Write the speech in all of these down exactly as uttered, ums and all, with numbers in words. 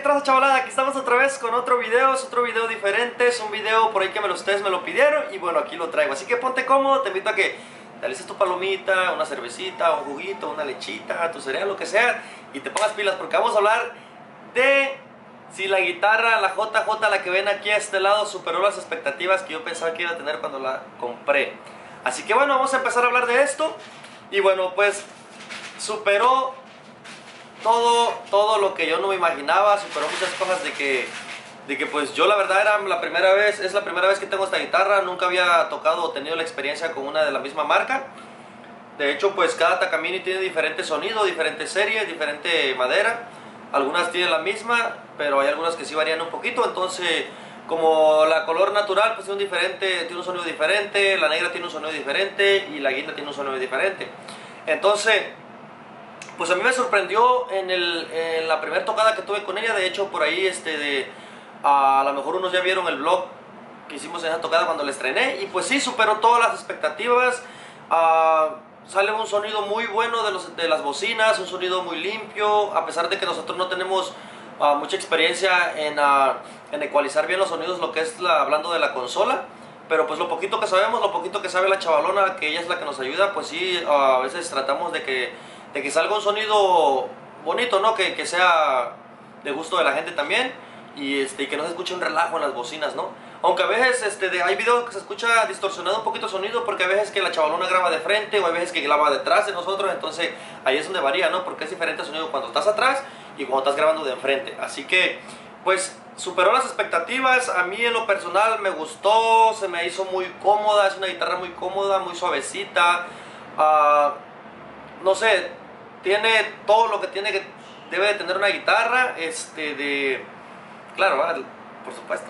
traza, chavalada? Aquí estamos otra vez con otro video. Es otro video diferente, es un video por ahí que me lo, ustedes me lo pidieron. Y bueno, aquí lo traigo, así que ponte cómodo. Te invito a que te alices tu palomita, una cervecita, un juguito, una lechita, tu cereal, lo que sea, y te pongas pilas, porque vamos a hablar de si la guitarra, la J J, la que ven aquí a este lado, superó las expectativas que yo pensaba que iba a tener cuando la compré. Así que bueno, vamos a empezar a hablar de esto. Y bueno, pues superó todo, todo lo que yo no me imaginaba. Superó muchas cosas de que, de que pues yo la verdad era la primera vez, es la primera vez que tengo esta guitarra. Nunca había tocado o tenido la experiencia con una de la misma marca. De hecho, pues cada Takamine tiene diferente sonido, diferente serie, diferente madera. Algunas tienen la misma, pero hay algunas que sí varían un poquito. Entonces, como la color natural pues tiene un, diferente, tiene un sonido diferente, la negra tiene un sonido diferente y la guinda tiene un sonido diferente. Entonces, pues a mí me sorprendió en, el, en la primera tocada que tuve con ella. De hecho, por ahí este de, a lo mejor unos ya vieron el vlog que hicimos en esa tocada cuando la estrené. Y pues sí, superó todas las expectativas. uh, Sale un sonido muy bueno de, los, de las bocinas, un sonido muy limpio. A pesar de que nosotros no tenemos uh, mucha experiencia en, uh, en ecualizar bien los sonidos, lo que es la, hablando de la consola. Pero pues lo poquito que sabemos, lo poquito que sabe la chavalona, que ella es la que nos ayuda, pues sí, uh, a veces tratamos de que, de que salga un sonido bonito, ¿no? Que, que sea de gusto de la gente también. Y, este, y que no se escuche un relajo en las bocinas, ¿no? Aunque a veces este, de, hay videos que se escucha distorsionado un poquito el sonido, porque hay veces que la chavalona graba de frente o hay veces que graba detrás de nosotros. Entonces ahí es donde varía, ¿no? Porque es diferente el sonido cuando estás atrás y cuando estás grabando de enfrente. Así que pues superó las expectativas. A mí en lo personal me gustó, se me hizo muy cómoda. Es una guitarra muy cómoda, muy suavecita. uh, No sé, tiene todo lo que tiene que debe de tener una guitarra. Este de... Claro, ¿verdad? Por supuesto.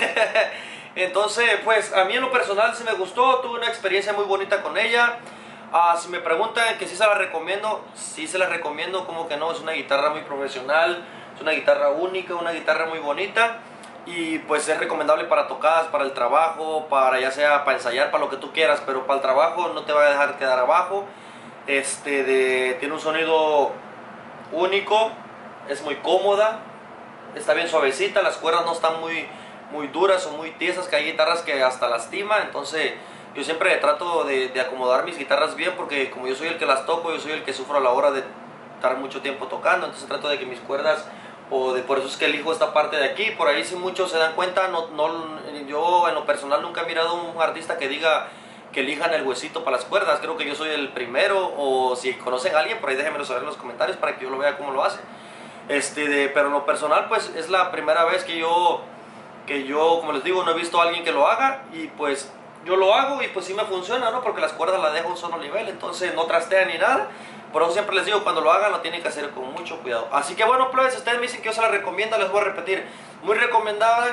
Entonces, pues a mí en lo personal sí me gustó, tuve una experiencia muy bonita con ella. Uh, si me preguntan que sí se la recomiendo, sí se la recomiendo, como que no, es una guitarra muy profesional, es una guitarra única, una guitarra muy bonita. Y pues es recomendable para tocadas, para el trabajo, para ya sea para ensayar, para lo que tú quieras, pero para el trabajo no te va a dejar quedar abajo. Este de, tiene un sonido único, es muy cómoda. Está bien suavecita, las cuerdas no están muy, muy duras o muy tiesas, que hay guitarras que hasta lastima. Entonces yo siempre trato de, de acomodar mis guitarras bien, porque como yo soy el que las toco, yo soy el que sufro a la hora de estar mucho tiempo tocando. Entonces trato de que mis cuerdas, o de, por eso es que elijo esta parte de aquí. Por ahí si muchos se dan cuenta, no, no, yo en lo personal nunca he mirado un artista que diga que elijan el huesito para las cuerdas. Creo que yo soy el primero, o si conocen a alguien, por ahí déjenmelo saber en los comentarios para que yo lo vea cómo lo hace. Este de, pero en lo personal pues es la primera vez que yo, que yo, como les digo, no he visto a alguien que lo haga. Y pues yo lo hago y pues sí me funciona, ¿no? Porque las cuerdas las dejo a un solo nivel, entonces no trastean ni nada. Por eso siempre les digo, cuando lo hagan lo tienen que hacer con mucho cuidado. Así que bueno, pues si ustedes me dicen que yo se la recomiendo, les voy a repetir, muy recomendada.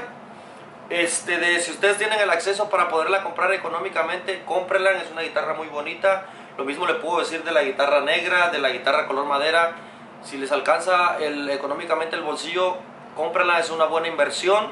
Este de, si ustedes tienen el acceso para poderla comprar económicamente, cómprenla, es una guitarra muy bonita. Lo mismo le puedo decir de la guitarra negra, de la guitarra color madera. Si les alcanza el, económicamente el bolsillo, cómprenla, es una buena inversión.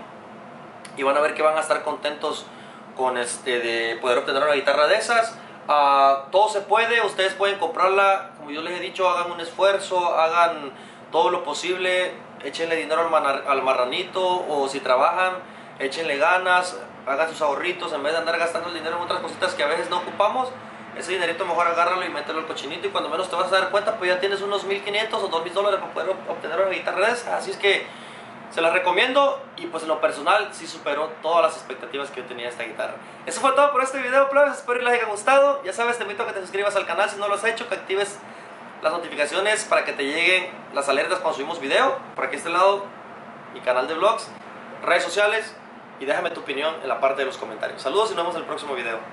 Y van a ver que van a estar contentos con este de poder obtener una guitarra de esas. Uh, todo se puede, ustedes pueden comprarla, como yo les he dicho, hagan un esfuerzo, hagan todo lo posible, échenle dinero al, manar, al marranito, o si trabajan, échenle ganas, hagan sus ahorritos, en vez de andar gastando el dinero en otras cositas que a veces no ocupamos. Ese dinerito mejor agárralo y mételo al cochinito, y cuando menos te vas a dar cuenta pues ya tienes unos mil quinientos o dos mil dólares para poder obtener una guitarra de esa. Así es que se la recomiendo, y pues en lo personal sí superó todas las expectativas que yo tenía de esta guitarra. Eso fue todo por este video, plebes, espero que les haya gustado. Ya sabes, te invito a que te suscribas al canal si no lo has hecho, que actives las notificaciones para que te lleguen las alertas cuando subimos video. Por aquí a este lado, mi canal de vlogs, redes sociales, y déjame tu opinión en la parte de los comentarios. Saludos y nos vemos en el próximo video.